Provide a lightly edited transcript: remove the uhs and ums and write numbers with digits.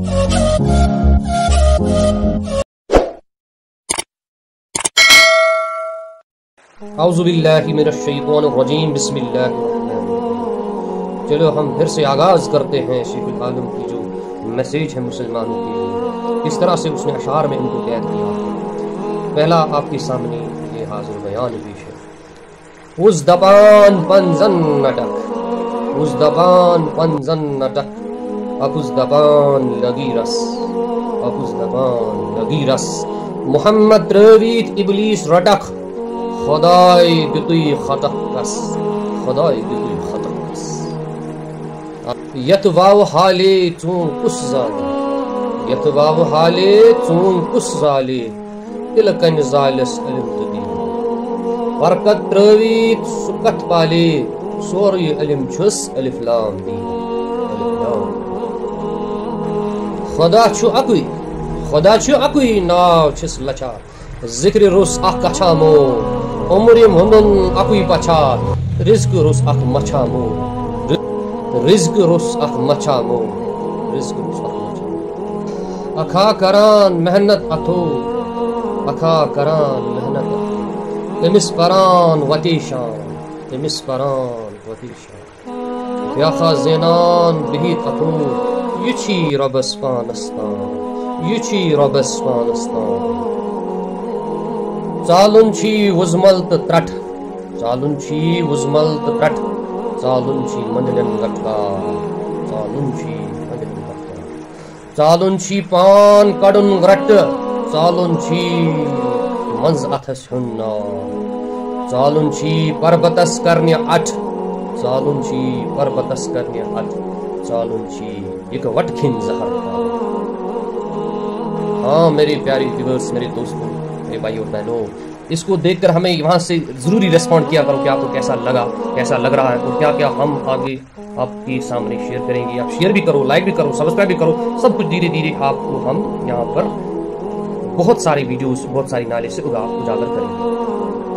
اعوذ باللہ من الشیطان الرجیم بسم اللہ الرحمن الرحیم۔ چلو ہم پھر سے آغاز کرتے ہیں شیخ العالم کی جو میسیج ہے مسلمانوں کے لیے، کس طرح سے اس نے اشعار میں ان کو قید کیا۔ پہلا آپ کے سامنے یہ حاضر بیان پیش ہے۔ اس دبان پنزن نٹک، اس دبان پنزن نٹک، اکس دبان لگی رس، اکس دبان لگی رس، محمد ترویت ابلیس رٹک، خدای گتوی خطق کس، خدای گتوی خطق کس، یت واو حالے چون کس زالے، یت واو حالے چون کس زالے، تلکن زالس علم تبی، برکت ترویت سکت پالے، سوری علم چھس الف لام دی، الف لام۔ خدا چھو اکوی، خدا چھو اکوی، ناو چھس لچا، ذکر رس اخ کچھامو، عمر مندن اکوی پچھات، رزق رس اخ مچھامو، رزق رس اخ مچھامو، رزق رس اخ مچھامو۔ اکھا کران محنت اتھو، اکھا کران محنت اتھو، تمس پران وتیشان، تمس پران وتیشان، بیاخا زینان بہیت اتھو، یہ چھی ربس پانستان، یہ چھی ربس پانستان۔ ژالن چھی وزمل تہ ترٹ، ژالن چھی وزمل تہ ترٹ، ژالن چھی مندلن گٹکار، ژالن چھی مندلن گٹکار، ژالن چھی پان کڑن گرٹ، ژالن چھی منز اتھس ہن نار، ژالن چھی پربتس کرنہ اٹھ، ژالن چھی پربتس کرنہ اٹھ، ژالن چھی یک وٹ کھن زہر کھا۔ ہاں میری پیاری ویورز، میرے دوستوں، میرے بھائی اور بہنوں، اس کو دیکھ کر ہمیں وہاں سے ضروری ریسپونڈ کیا کرو کہ آپ کو کیسا لگا، کیسا لگ رہا ہے، اور کیا کیا ہم آگے آپ کے سامنے شیئر کریں گے۔ آپ شیئر بھی کرو، لائک بھی کرو، سبسکرائب بھی کرو، سب کچھ دھیرے دھیرے آپ کو ہم یہاں پر بہت ساری ویڈیوز، بہت ساری نالج سے اجاگر کریں گے۔